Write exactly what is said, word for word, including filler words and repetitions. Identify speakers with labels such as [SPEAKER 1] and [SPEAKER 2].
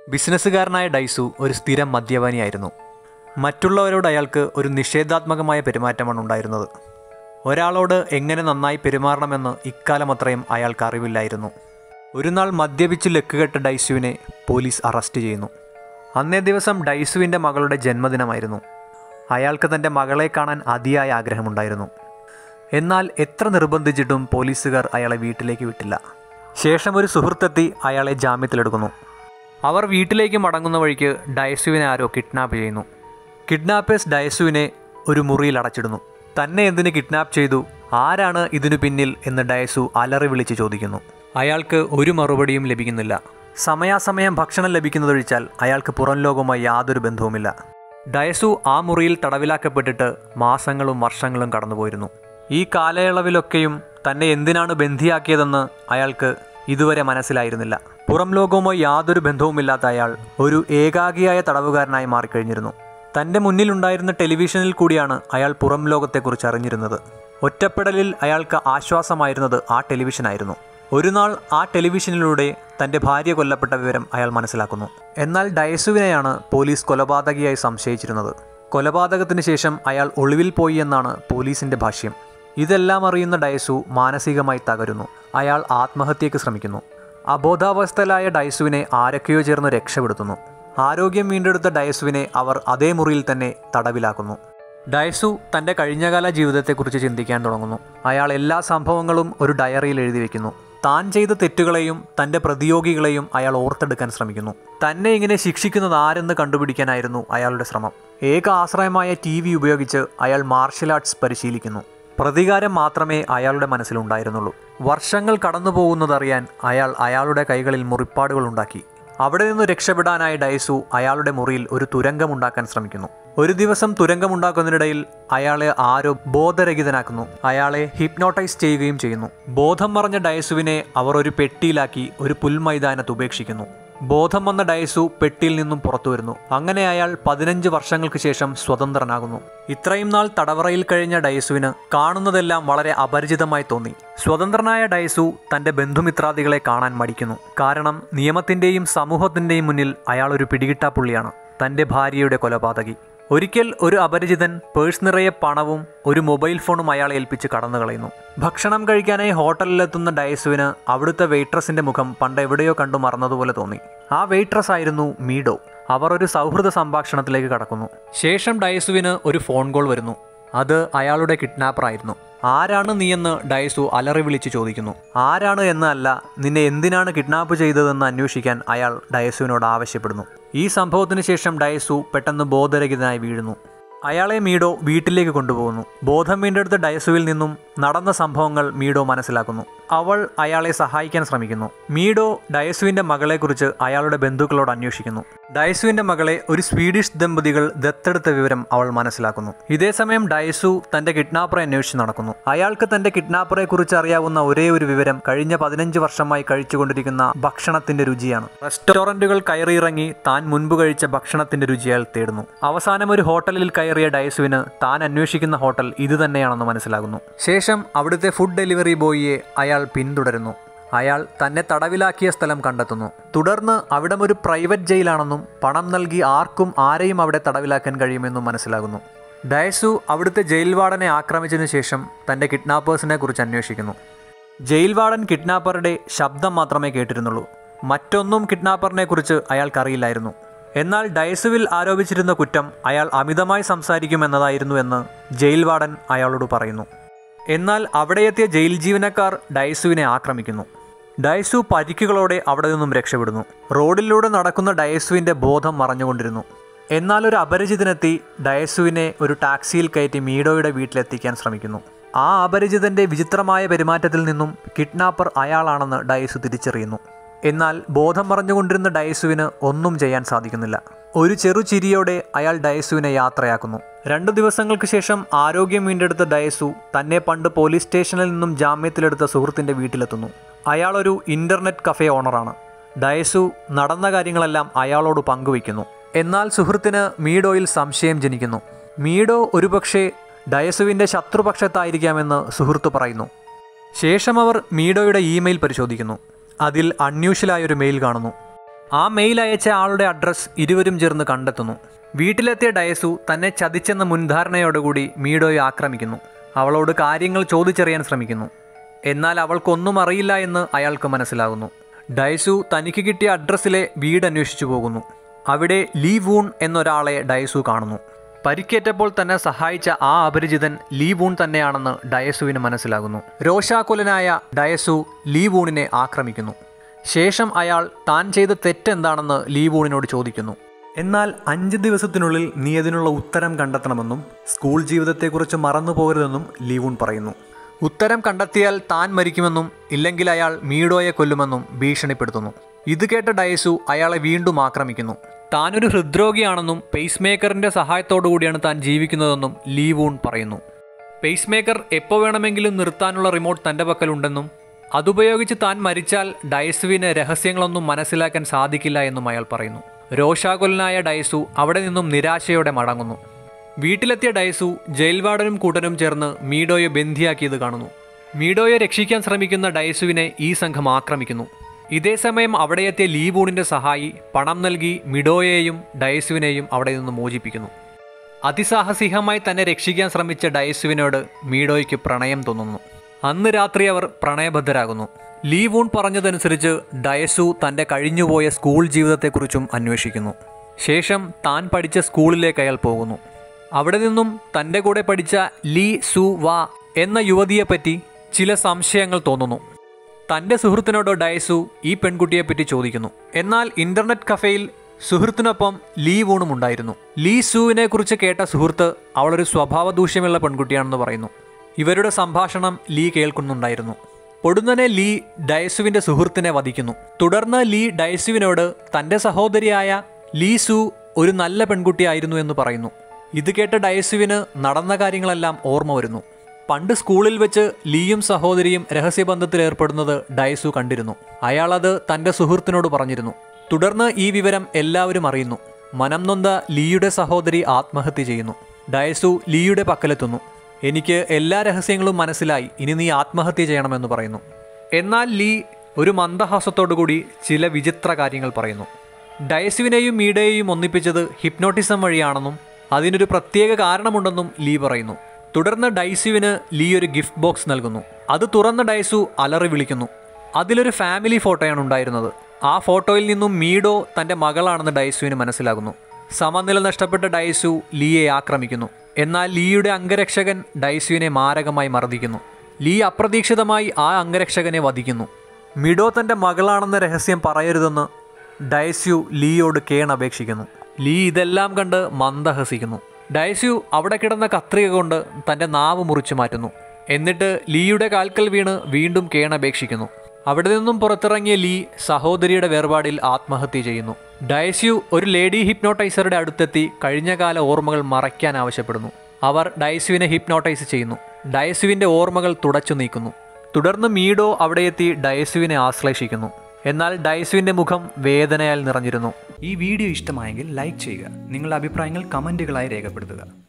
[SPEAKER 1] ബിസിനസ്സുകാരനായ ഡൈസു ഒരു സ്ഥിരം മദ്യപാനിയായിരുന്നു. മറ്റുള്ളവരോട് അയാൾക്ക് ഒരു നിഷേധാത്മകമായ പെരുമാറ്റമാണ് ഉണ്ടായിരുന്നത്. ഒരാളോട് എങ്ങനെ നന്നായി പെരുമാറണമെന്ന് ഇക്കാലം അത്രയും അയാൾക്ക് അറിവില്ലായിരുന്നു. ഒരു നാൾ മദ്യപിച്ച് ലക്കുകെട്ട ഡൈസുവിനെ പോലീസ് അറസ്റ്റ് ചെയ്യുന്നു. അന്നേ ദിവസം ഡൈസുവിൻ്റെ മകളുടെ ജന്മദിനമായിരുന്നു. അയാൾക്ക് തൻ്റെ മകളെ കാണാൻ അതിയായ ആഗ്രഹമുണ്ടായിരുന്നു. എന്നാൽ എത്ര നിർബന്ധിച്ചിട്ടും പോലീസുകാർ അയാളെ വീട്ടിലേക്ക് വിട്ടില്ല. ശേഷം ഒരു സുഹൃത്തെത്തി അയാളെ ജാമ്യത്തിലെടുക്കുന്നു. അവർ വീട്ടിലേക്ക് മടങ്ങുന്ന വഴിക്ക് ഡൈസുവിനെ ആരോ കിഡ്നാപ്പ് ചെയ്യുന്നു. കിഡ്നാപ്പേഴ്സ് ഡൈസുവിനെ ഒരു മുറിയിൽ അടച്ചിടുന്നു. തന്നെ എന്തിന് കിഡ്നാപ്പ് ചെയ്തു, ആരാണ് ഇതിനു പിന്നിൽ എന്ന് ഡൈസു അലറി വിളിച്ച് ചോദിക്കുന്നു. അയാൾക്ക് ഒരു മറുപടിയും ലഭിക്കുന്നില്ല. സമയാസമയം ഭക്ഷണം ലഭിക്കുന്നതൊഴിച്ചാൽ അയാൾക്ക് പുറം ലോകവുമായി യാതൊരു ബന്ധവുമില്ല. ഡൈസു ആ മുറിയിൽ തടവിലാക്കപ്പെട്ടിട്ട് മാസങ്ങളും വർഷങ്ങളും കടന്നുപോയിരുന്നു. ഈ കാലയളവിലൊക്കെയും തന്നെ എന്തിനാണ് ബന്ധിയാക്കിയതെന്ന് അയാൾക്ക് ഇതുവരെ മനസ്സിലായിരുന്നില്ല. പുറം ലോകവുമായി യാതൊരു ബന്ധവുമില്ലാത്ത അയാൾ ഒരു ഏകാഗിയായ തടവുകാരനായി മാറിക്കഴിഞ്ഞിരുന്നു. തൻ്റെ മുന്നിലുണ്ടായിരുന്ന ടെലിവിഷനിൽ കൂടിയാണ് അയാൾ പുറം ലോകത്തെക്കുറിച്ച് അറിഞ്ഞിരുന്നത്. ഒറ്റപ്പെടലിൽ അയാൾക്ക് ആശ്വാസമായിരുന്നത് ആ ടെലിവിഷനായിരുന്നു. ഒരു നാൾ ആ ടെലിവിഷനിലൂടെ തൻ്റെ ഭാര്യ കൊല്ലപ്പെട്ട വിവരം അയാൾ മനസ്സിലാക്കുന്നു. എന്നാൽ ഡൈസുവിനെയാണ് പോലീസ് കൊലപാതകിയായി സംശയിച്ചിരുന്നത്. കൊലപാതകത്തിന് ശേഷം അയാൾ ഒളിവിൽ പോയി എന്നാണ് പോലീസിൻ്റെ ഭാഷ്യം. ഇതെല്ലാം അറിയുന്ന ഡൈസു മാനസികമായി തകരുന്നു. അയാൾ ആത്മഹത്യയ്ക്ക് ശ്രമിക്കുന്നു. അബോധാവസ്ഥയിലായ ഡൈസുവിനെ ആരൊക്കെയോ ചേർന്ന് രക്ഷപ്പെടുത്തുന്നു. ആരോഗ്യം വീണ്ടെടുത്ത ഡൈസുവിനെ അവർ അതേ മുറിയിൽ തന്നെ തടവിലാക്കുന്നു. ഡൈസു തൻ്റെ കഴിഞ്ഞകാല ജീവിതത്തെക്കുറിച്ച് ചിന്തിക്കാൻ തുടങ്ങുന്നു. അയാൾ എല്ലാ സംഭവങ്ങളും ഒരു ഡയറിയിൽ എഴുതി വയ്ക്കുന്നു. താൻ ചെയ്ത തെറ്റുകളെയും തൻ്റെ പ്രതിയോഗികളെയും അയാൾ ഓർത്തെടുക്കാൻ ശ്രമിക്കുന്നു. തന്നെ ഇങ്ങനെ ശിക്ഷിക്കുന്നത് ആരെന്ന് കണ്ടുപിടിക്കാനായിരുന്നു അയാളുടെ ശ്രമം. ഏക ആശ്രയമായ ടി വി ഉപയോഗിച്ച് അയാൾ മാർഷ്യൽ ആർട്സ് പരിശീലിക്കുന്നു. പ്രതികാരം മാത്രമേ അയാളുടെ മനസ്സിലുണ്ടായിരുന്നുള്ളൂ. വർഷങ്ങൾ കടന്നു പോകുന്നതറിയാൻ അയാൾ അയാളുടെ കൈകളിൽ മുറിപ്പാടുകളുണ്ടാക്കി. അവിടെ നിന്ന് രക്ഷപ്പെടാനായി ഡൈസു അയാളുടെ മുറിയിൽ ഒരു തുരങ്കമുണ്ടാക്കാൻ ശ്രമിക്കുന്നു. ഒരു ദിവസം തുരങ്കമുണ്ടാക്കുന്നതിനിടയിൽ അയാളെ ആരോ ബോധരഹിതനാക്കുന്നു. അയാളെ ഹിപ്നോട്ടൈസ് ചെയ്യുകയും ചെയ്യുന്നു. ബോധം മറഞ്ഞ ഡൈസുവിനെ അവർ ഒരു പെട്ടിയിലാക്കി ഒരു പുൽമൈതാനത്ത് ഉപേക്ഷിക്കുന്നു. ബോധം വന്ന ഡൈസു പെട്ടിയിൽ നിന്നും പുറത്തു വരുന്നു. അങ്ങനെ അയാൾ പതിനഞ്ച് വർഷങ്ങൾക്ക് ശേഷം സ്വതന്ത്രനാകുന്നു. ഇത്രയും നാൾ തടവറയിൽ കഴിഞ്ഞ ഡൈസുവിന് കാണുന്നതെല്ലാം വളരെ അപരിചിതമായി തോന്നി. സ്വതന്ത്രനായ ഡൈസു തൻ്റെ ബന്ധുമിത്രാദികളെ കാണാൻ മടിക്കുന്നു. കാരണം നിയമത്തിൻ്റെയും സമൂഹത്തിൻ്റെയും മുന്നിൽ അയാൾ ഒരു പിടികിട്ടാപ്പുള്ളിയാണ്, തൻ്റെ ഭാര്യയുടെ കൊലപാതകി. ഒരിക്കൽ ഒരു അപരിചിതൻ പേഴ്സ് നിറയെ പണവും ഒരു മൊബൈൽ ഫോണും അയാളെ ഏൽപ്പിച്ച് കടന്നു കളയുന്നു. ഭക്ഷണം കഴിക്കാനായി ഹോട്ടലിലെത്തുന്ന ഡൈസുവിന് അവിടുത്തെ വെയിട്രസിൻ്റെ മുഖം പണ്ട് എവിടെയോ കണ്ടു മറന്നതുപോലെ തോന്നി. ആ വെയിട്രസ് ആയിരുന്നു മീഡോ. അവർ ഒരു സൗഹൃദ സംഭാഷണത്തിലേക്ക് കടക്കുന്നു. ശേഷം ഡൈസുവിന് ഒരു ഫോൺ കോൾ വരുന്നു. അത് അയാളുടെ കിഡ്നാപ്പറായിരുന്നു. ആരാണ് നീയെന്ന് ഡൈസു അലറി വിളിച്ച് ചോദിക്കുന്നു. ആരാണ് എന്നല്ല, നിന്നെ എന്തിനാണ് കിഡ്നാപ്പ് ചെയ്തതെന്ന് അന്വേഷിക്കാൻ അയാൾ ഡൈസുവിനോട് ആവശ്യപ്പെടുന്നു. ഈ സംഭവത്തിന് ശേഷം ഡൈസു പെട്ടെന്ന് ബോധരഹിതനായി വീഴുന്നു. അയാളെ മീഡോ വീട്ടിലേക്ക് കൊണ്ടുപോകുന്നു. ബോധം വീണ്ടെടുത്ത ഡൈസുവിൽ നിന്നും നടന്ന സംഭവങ്ങൾ മീഡോ മനസ്സിലാക്കുന്നു. അവൾ അയാളെ സഹായിക്കാൻ ശ്രമിക്കുന്നു. മീഡോ ഡൈസുവിൻ്റെ മകളെക്കുറിച്ച് അയാളുടെ ബന്ധുക്കളോട് അന്വേഷിക്കുന്നു. ഡൈസുവിൻ്റെ മകളെ ഒരു സ്വീഡിഷ് ദമ്പതികൾ ദത്തെടുത്ത വിവരം അവൾ മനസ്സിലാക്കുന്നു. ഇതേസമയം ഡൈസു തൻ്റെ കിഡ്നാപ്പറെ അന്വേഷിച്ച് നടക്കുന്നു. അയാൾക്ക് തൻ്റെ കിഡ്നാപ്പറെ കുറിച്ച് അറിയാവുന്ന ഒരേ ഒരു വിവരം കഴിഞ്ഞ പതിനഞ്ച് വർഷമായി കഴിച്ചുകൊണ്ടിരിക്കുന്ന ഭക്ഷണത്തിന്റെ രുചിയാണ്. റെസ്റ്റോറൻറ്റുകൾ കയറിയിറങ്ങി താൻ മുൻപ് കഴിച്ച ഭക്ഷണത്തിന്റെ രുചി അയാൾ തേടുന്നു. അവസാനം ഒരു ഹോട്ടലിൽ കയറിയ ഡൈസുവിന് താൻ അന്വേഷിക്കുന്ന ഹോട്ടൽ ഇത് തന്നെയാണെന്ന് മനസ്സിലാകുന്നു. ശേഷം അവിടുത്തെ ഫുഡ് ഡെലിവറി ബോയിയെ അയാൾ പിന്തുടരുന്നു. അയാൾ തന്നെ തടവിലാക്കിയ സ്ഥലം കണ്ടെത്തുന്നു. തുടർന്ന് അവിടം ഒരു പ്രൈവറ്റ് ജയിലാണെന്നും പണം നൽകി ആർക്കും ആരെയും അവിടെ തടവിലാക്കാൻ കഴിയുമെന്നും മനസ്സിലാകുന്നു. ഡൈസു അവിടുത്തെ ജയിൽ വാർഡനെ ആക്രമിച്ചതിനു ശേഷം തൻ്റെ കിഡ്നാപ്പേഴ്സിനെ കുറിച്ച് അന്വേഷിക്കുന്നു. ജയിൽ വാർഡൻ കിഡ്നാപ്പറുടെ ശബ്ദം മാത്രമേ കേട്ടിരുന്നുള്ളൂ. മറ്റൊന്നും കിഡ്നാപ്പറിനെ കുറിച്ച് അയാൾക്കറിയില്ലായിരുന്നു. എന്നാൽ ഡൈസുവിൽ ആരോപിച്ചിരുന്ന കുറ്റം അയാൾ അമിതമായി സംസാരിക്കുമെന്നതായിരുന്നു എന്ന് ജയിൽ വാർഡൻ അയാളോട് പറയുന്നു. എന്നാൽ അവിടെയെത്തിയ ജയിൽ ജീവനക്കാർ ഡൈസുവിനെ ആക്രമിക്കുന്നു. ഡൈസു പരിക്കുകളോടെ അവിടെ നിന്നും രക്ഷപ്പെടുന്നു. റോഡിലൂടെ നടക്കുന്ന ഡൈസുവിൻ്റെ ബോധം മറഞ്ഞുകൊണ്ടിരുന്നു. എന്നാൽ ഒരു അപരിചിതനെത്തി ഡൈസുവിനെ ഒരു ടാക്സിയിൽ കയറ്റി മീഡോയുടെ വീട്ടിലെത്തിക്കാൻ ശ്രമിക്കുന്നു. ആ അപരിചിതൻ്റെ വിചിത്രമായ പെരുമാറ്റത്തിൽ നിന്നും കിഡ്നാപ്പർ അയാളാണെന്ന് ഡൈസു തിരിച്ചറിയുന്നു. എന്നാൽ ബോധം മറഞ്ഞുകൊണ്ടിരുന്ന ഡൈസുവിന് ഒന്നും ചെയ്യാൻ സാധിക്കുന്നില്ല. ഒരു ചെറു ചിരിയോടെ അയാൾ ഡൈസുവിനെ യാത്രയാക്കുന്നു. രണ്ടു ദിവസങ്ങൾക്ക് ശേഷം ആരോഗ്യം വീണ്ടെടുത്ത ഡൈസു തന്നെ പണ്ട് പോലീസ് സ്റ്റേഷനിൽ നിന്നും ജാമ്യത്തിലെടുത്ത സുഹൃത്തിൻ്റെ വീട്ടിലെത്തുന്നു. അയാളൊരു ഇൻ്റർനെറ്റ് കഫേ ഓണറാണ്. ഡൈസു നടന്ന കാര്യങ്ങളെല്ലാം അയാളോട് പങ്കുവയ്ക്കുന്നു. എന്നാൽ സുഹൃത്തിന് മീഡോയിൽ സംശയം ജനിക്കുന്നു. മീഡോ ഒരുപക്ഷെ ഡൈസുവിൻ്റെ ശത്രുപക്ഷത്തായിരിക്കാമെന്ന് സുഹൃത്ത് പറയുന്നു. ശേഷം അവർ മീഡോയുടെ ഇമെയിൽ പരിശോധിക്കുന്നു. അതിൽ അൺയൂഷ്വലായൊരു മെയിൽ കാണുന്നു. ആ മെയിൽ അയച്ച ആളുടെ അഡ്രസ്സ് ഇരുവരും ചേർന്ന് കണ്ടെത്തുന്നു. വീട്ടിലെത്തിയ ഡയസു തന്നെ ചതിച്ചെന്ന മുൻധാരണയോടുകൂടി മീഡോയെ ആക്രമിക്കുന്നു. അവളോട് കാര്യങ്ങൾ ചോദിച്ചറിയാൻ ശ്രമിക്കുന്നു. എന്നാൽ അവൾക്കൊന്നും അറിയില്ല എന്ന് അയാൾക്ക് മനസ്സിലാകുന്നു. ഡയസു തനിക്ക് കിട്ടിയ അഡ്രസ്സിലെ വീട് അന്വേഷിച്ചു പോകുന്നു. അവിടെ ലീ വൂൺ എന്നൊരാളെ ഡയസു കാണുന്നു. പരിക്കേറ്റപ്പോൾ തന്നെ സഹായിച്ച ആ അപരിചിതൻ ലീ വൂൺ തന്നെയാണെന്ന് ഡയസുവിന് മനസ്സിലാകുന്നു. രോഷാകുലനായ ഡയസു ലീ വൂണിനെ ആക്രമിക്കുന്നു. ശേഷം അയാൾ താൻ ചെയ്ത തെറ്റെന്താണെന്ന് ലീ വൂണിനോട് ചോദിക്കുന്നു. എന്നാൽ അഞ്ച് ദിവസത്തിനുള്ളിൽ നീ അതിനുള്ള ഉത്തരം കണ്ടെത്തണമെന്നും സ്കൂൾ ജീവിതത്തെക്കുറിച്ച് മറന്നു പോകരുതെന്നും ലീ വൂൺ പറയുന്നു. ഉത്തരം കണ്ടെത്തിയാൽ താൻ മരിക്കുമെന്നും ഇല്ലെങ്കിൽ അയാൾ മീഡോയെ കൊല്ലുമെന്നും ഭീഷണിപ്പെടുത്തുന്നു. ഇത് കേട്ട ഡയസു അയാളെ വീണ്ടും ആക്രമിക്കുന്നു. താനൊരു ഹൃദ്രോഗിയാണെന്നും പേസ് മേക്കറിൻ്റെ സഹായത്തോടു കൂടിയാണ് താൻ ജീവിക്കുന്നതെന്നും ലീ വൂൺ പറയുന്നു. പേസ് മേക്കർ എപ്പോൾ വേണമെങ്കിലും നിർത്താനുള്ള റിമോട്ട് തൻ്റെ പക്കലുണ്ടെന്നും അതുപയോഗിച്ച് താൻ മരിച്ചാൽ ഡയസുവിന് രഹസ്യങ്ങളൊന്നും മനസ്സിലാക്കാൻ സാധിക്കില്ല എന്നും അയാൾ പറയുന്നു. രോഷാകുലനായ ഡയസു അവിടെ നിന്നും നിരാശയോടെ മടങ്ങുന്നു. വീട്ടിലെത്തിയ ഡയസു ജയിൽ വാർഡനും കൂട്ടനും ചേർന്ന് മീഡോയെ ബന്ധിയാക്കിയത് കാണുന്നു. മീഡോയെ രക്ഷിക്കാൻ ശ്രമിക്കുന്ന ഡയസുവിനെ ഈ സംഘം ആക്രമിക്കുന്നു. ഇതേസമയം അവിടെയെത്തിയ ലീ വൂണിൻ്റെ സഹായി പണം നൽകി മിഡോയെയും ഡയസുവിനെയും അവിടെ നിന്ന് മോചിപ്പിക്കുന്നു. അതിസാഹസികമായി തന്നെ രക്ഷിക്കാൻ ശ്രമിച്ച ഡയസുവിനോട് മീഡോയ്ക്ക് പ്രണയം തോന്നുന്നു. അന്ന് രാത്രി അവർ പ്രണയബദ്ധരാകുന്നു. ലീ വൂൺ പറഞ്ഞതനുസരിച്ച് ഡയസു തൻ്റെ കഴിഞ്ഞുപോയ സ്കൂൾ ജീവിതത്തെക്കുറിച്ചും അന്വേഷിക്കുന്നു. ശേഷം താൻ പഠിച്ച സ്കൂളിലേക്ക് അയാൾ പോകുന്നു. അവിടെ നിന്നും തൻ്റെ കൂടെ പഠിച്ച ലീ സു വാ എന്ന യുവതിയെപ്പറ്റി ചില സംശയങ്ങൾ തോന്നുന്നു. തൻ്റെ സുഹൃത്തിനോട് ഡയസു ഈ പെൺകുട്ടിയെപ്പറ്റി ചോദിക്കുന്നു. എന്നാൽ ഇൻ്റർനെറ്റ് കഫേയിൽ സുഹൃത്തിനൊപ്പം ലീ വൂണും ഉണ്ടായിരുന്നു. ലീ സുവിനെ കുറിച്ച് കേട്ട സുഹൃത്ത് അവളൊരു സ്വഭാവ ദൂഷ്യമുള്ള പെൺകുട്ടിയാണെന്ന് പറയുന്നു. ഇവരുടെ സംഭാഷണം ലീ കേൾക്കുന്നുണ്ടായിരുന്നു. പൊടുന്നനെ ലീ ഡയസുവിൻ്റെ സുഹൃത്തിനെ വധിക്കുന്നു. തുടർന്ന് ലീ ഡയസുവിനോട് തൻ്റെ സഹോദരിയായ ലീ സു ഒരു നല്ല പെൺകുട്ടിയായിരുന്നു എന്ന് പറയുന്നു. ഇത് കേട്ട ഡയസുവിന് നടന്ന കാര്യങ്ങളെല്ലാം ഓർമ്മ വരുന്നു. പണ്ട് സ്കൂളിൽ വെച്ച് ലീയും സഹോദരിയും രഹസ്യബന്ധത്തിലേർപ്പെടുന്നത് ഡയസു കണ്ടിരുന്നു. അയാളത് തൻ്റെ സുഹൃത്തിനോട് പറഞ്ഞിരുന്നു. തുടർന്ന് ഈ വിവരം എല്ലാവരും അറിയുന്നു. മനം നൊന്ത ലീയുടെ സഹോദരി ആത്മഹത്യ ചെയ്യുന്നു. ഡയസു ലീയുടെ പക്കലെത്തുന്നു. എനിക്ക് എല്ലാ രഹസ്യങ്ങളും മനസ്സിലായി, ഇനി നീ ആത്മഹത്യ ചെയ്യണമെന്ന് പറയുന്നു. എന്നാൽ ലീ ഒരു മന്ദഹാസത്തോടുകൂടി ചില വിചിത്ര കാര്യങ്ങൾ പറയുന്നു. ഡയസുവിനെയും മീഡയെയും ഒന്നിപ്പിച്ചത് ഹിപ്നോട്ടിസം വഴിയാണെന്നും അതിനൊരു പ്രത്യേക കാരണമുണ്ടെന്നും ലീ പറയുന്നു. തുടർന്ന് ഡയസുവിന് ലീ ഒരു ഗിഫ്റ്റ് ബോക്സ് നൽകുന്നു. അത് തുറന്ന ഡയസു അലറി വിളിക്കുന്നു. അതിലൊരു ഫാമിലി ഫോട്ടോയാണ് ഉണ്ടായിരുന്നത്. ആ ഫോട്ടോയിൽ നിന്നും മീഡോ തൻ്റെ മകളാണെന്ന് ഡയസുവിന് മനസ്സിലാകുന്നു. സമനില നഷ്ടപ്പെട്ട ഡയസു ലീയെ ആക്രമിക്കുന്നു. എന്നാൽ ലീയുടെ അംഗരക്ഷകൻ ഡയസുവിനെ മാരകമായി മർദ്ദിക്കുന്നു. ലീ അപ്രതീക്ഷിതമായി ആ അംഗരക്ഷകനെ വധിക്കുന്നു. മിഡോ തൻ്റെ മകളാണെന്ന രഹസ്യം പറയരുതെന്ന് ഡയസു ലീയോട് കേണപേക്ഷിക്കുന്നു. ലീ ഇതെല്ലാം കണ്ട് മന്ദഹസിക്കുന്നു. ഡയസു അവിടെ കിടന്ന കത്രിക കൊണ്ട് തൻ്റെ നാവ് മുറിച്ചു മാറ്റുന്നു. എന്നിട്ട് ലീയുടെ കാൽക്കൽ വീണ് വീണ്ടും കേണപേക്ഷിക്കുന്നു. അവിടെ നിന്നും പുറത്തിറങ്ങിയ ലീ സഹോദരിയുടെ വേർപാടിൽ ആത്മഹത്യ ചെയ്യുന്നു. ഡയസു ഒരു ലേഡി ഹിപ്നോട്ടൈസറുടെ അടുത്തെത്തി കഴിഞ്ഞകാല ഓർമ്മകൾ മറയ്ക്കാൻ ആവശ്യപ്പെടുന്നു. അവർ ഡയസുവിനെ ഹിപ്നോട്ടൈസ് ചെയ്യുന്നു. ഡയസുവിൻ്റെ ഓർമ്മകൾ തുടച്ചു നീക്കുന്നു. തുടർന്ന് മീഡോ അവിടെയെത്തി ഡയസുവിനെ ആശ്ലേഷിക്കുന്നു. എന്നാൽ ഡയസുവിൻ്റെ മുഖം വേദനയാൽ നിറഞ്ഞിരുന്നു.
[SPEAKER 2] ഈ വീഡിയോ ഇഷ്ടമായെങ്കിൽ ലൈക്ക് ചെയ്യുക. നിങ്ങളുടെ അഭിപ്രായങ്ങൾ കമൻറ്റുകളായി രേഖപ്പെടുത്തുക.